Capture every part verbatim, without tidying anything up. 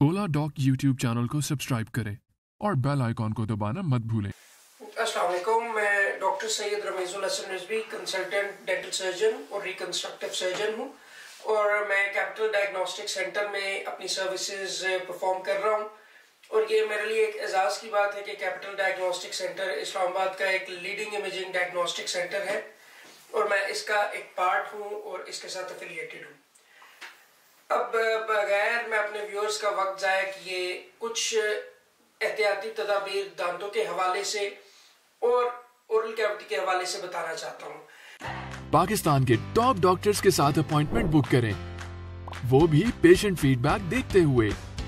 ओला डॉक YouTube channel को subscribe करें और बेल आइकॉन को दबाना मत भूलें। अस्सलाम वालेकुम, मैं doctor Syed Rameezul Hasan Rizvi, consultant dental surgeon और रिकंस्ट्रक्टिव सर्जन हूँ और मैं कैपिटल डायग्नोस्टिक सेंटर में अपनी सर्विसेज परफॉर्म कर रहा हूँ। और ये मेरे लिए एक एजाज़ की बात है कि कैपिटल डायग्नोस्टिक सेंटर इस्लामाबाद का एक लीडिंग इमेजिंग डायग्नोस्टिक सेंटर है और मैं इसका एक पार्ट हूँ और इसके साथ एफिलिएटेड हूँ। अब बगैर मैं अपने व्यूअर्स का वक्त ज़ाया किए कुछ एहतियाती तदाबीर दांतों के हवाले से और ओरल कैविटी के हवाले से बताना चाहता हूँ। पाकिस्तान के टॉप डॉक्टर्स के साथ अपॉइंटमेंट बुक करें, वो भी पेशेंट फीडबैक देखते हुए।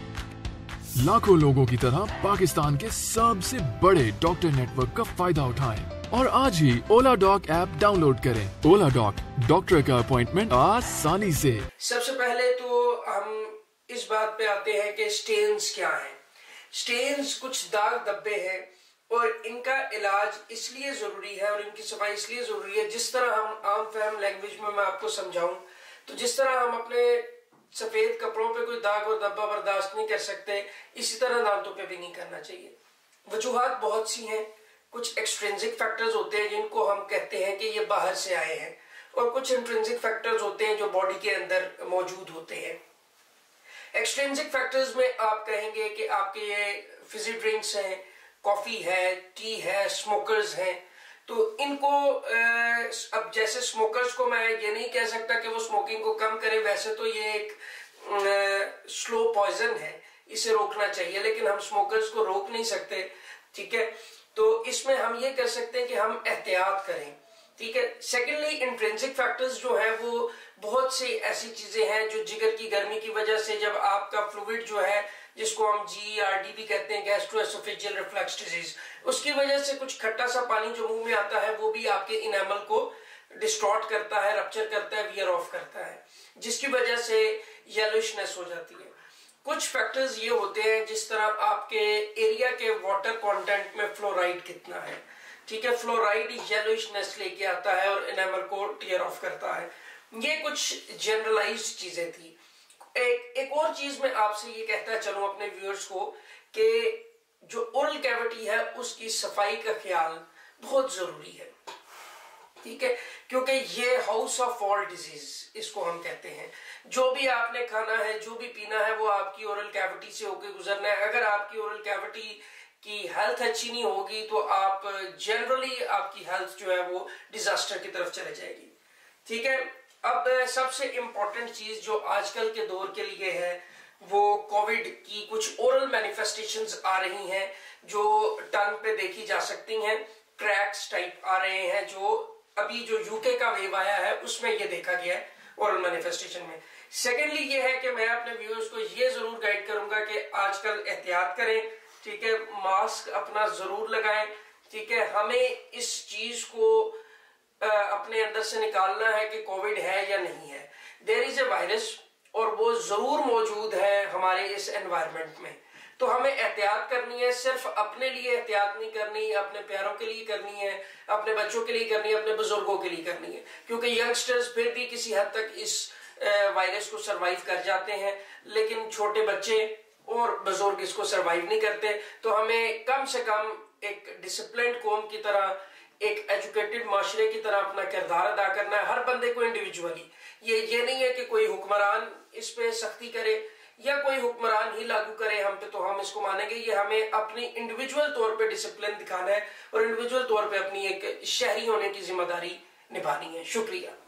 लाखों लोगों की तरह पाकिस्तान के सबसे बड़े डॉक्टर नेटवर्क का फायदा उठाएं और आज ही ओला डॉक ऐप डाउनलोड करें। ओला डॉक, डॉक्टर का अपॉइंटमेंट आसानी से। सबसे पहले तो हम इस बात पे आते हैं कि स्टेन्स क्या हैं। स्टेन्स कुछ दाग धब्बे हैं और इनका इलाज इसलिए जरूरी है और इनकी सफाई इसलिए जरूरी है, जिस तरह हम आम फहम लैंग्वेज में मैं आपको समझाऊं तो जिस तरह हम अपने सफेद कपड़ों पे कोई दाग और धब्बा बर्दाश्त नहीं कर सकते, इसी तरह दांतों पे भी नहीं करना चाहिए। वजूहात बहुत सी हैं। कुछ एक्सट्रिंसिक फैक्टर्स होते हैं जिनको हम कहते हैं कि ये बाहर से आए हैं और कुछ इंट्रिंसिक फैक्टर्स होते हैं जो बॉडी के अंदर मौजूद होते हैं। एक्सट्रिंसिक फैक्टर्स में आप कहेंगे कि आपके ये फिजी ड्रिंक्स हैं, कॉफी है, टी है, स्मोकर्स हैं, तो इनको अब जैसे स्मोकर्स को मैं ये नहीं कह सकता कि वो स्मोकिंग को कम करे, वैसे तो ये एक स्लो पॉइजन है, इसे रोकना चाहिए, लेकिन हम स्मोकर्स को रोक नहीं सकते। ठीक है, तो इसमें हम ये कर सकते हैं कि हम एहतियात करें। ठीक है। सेकेंडली, इंट्रिंसिक फैक्टर्स जो है वो बहुत सी ऐसी चीजें हैं जो जिगर की गर्मी की वजह से जब आपका फ्लूइड जो है, जिसको हम जी आर डी भी कहते हैं, गैस्ट्रोएसोफेजियल रिफ्लक्स डिजीज, उसकी वजह से कुछ खट्टा सा पानी जो मुंह में आता है वो भी आपके इनेमल को डिस्टॉर्ट करता है, रप्चर करता है, वियर ऑफ करता है, जिसकी वजह से येलोइशनेस हो जाती है। कुछ फैक्टर्स ये होते हैं जिस तरह आपके एरिया के वाटर कंटेंट में फ्लोराइड कितना है। ठीक है, फ्लोराइड येलोइशनेस लेके आता है और इनेमल को टीयर ऑफ करता है। ये कुछ जनरलाइज्ड चीजें थी। एक एक और चीज मैं आपसे ये कहता चलूं अपने व्यूअर्स को कि जो ओरल कैविटी है उसकी सफाई का ख्याल बहुत जरूरी है। ठीक है, क्योंकि ये हाउस ऑफ ऑल डिजीज इसको हम कहते हैं। जो भी आपने खाना है, जो भी पीना है, वो आपकी ओरल कैविटी से होकर गुजरना है। अगर आपकी ओरल कैविटी की हेल्थ अच्छी नहीं होगी तो आप जनरली आपकी हेल्थ जो है वो डिजास्टर की तरफ चले जाएगी। ठीक है, अब सबसे इंपॉर्टेंट चीज जो आजकल के दौर के लिए है वो कोविड की कुछ ओरल मैनिफेस्टेशंस आ रही हैं जो टंग पे देखी जा सकती हैं। क्रैक्स टाइप आ रहे हैं जो अभी जो यूके का वेव आया है उसमें ये देखा गया है ओरल मैनिफेस्टेशन में। सेकेंडली ये है कि मैं अपने व्यूअर्स को ये जरूर गाइड करूंगा कि आजकल एहतियात करें। ठीक है, मास्क अपना जरूर लगाएं। ठीक है, हमें इस चीज को आ, अपने अंदर से निकालना है कि कोविड है या नहीं है। देयर इज ए वायरस और वो जरूर मौजूद है हमारे इस एनवायरनमेंट में, तो हमें एहतियात करनी है। सिर्फ अपने लिए एहतियात नहीं करनी, अपने प्यारों के लिए करनी है, अपने बच्चों के लिए करनी है, अपने बुजुर्गों के लिए करनी है, क्योंकि यंगस्टर्स फिर भी किसी हद तक इस वायरस को सरवाइव कर जाते हैं, लेकिन छोटे बच्चे और बुजुर्ग इसको सरवाइव नहीं करते। तो हमें कम से कम एक डिसिप्लिन्ड कौम की तरह, एक एजुकेटेड माशरे की तरह अपना किरदार अदा करना है, हर बंदे को इंडिविजुअली। ये ये नहीं है कि कोई हुक्मरान इस पे सख्ती करे या कोई हुक्मरान ही लागू करे हम पे तो हम इसको मानेंगे। ये हमें अपनी इंडिविजुअल तौर पे डिसिप्लिन दिखाना है और इंडिविजुअल तौर पे अपनी एक शहरी होने की जिम्मेदारी निभानी है। शुक्रिया।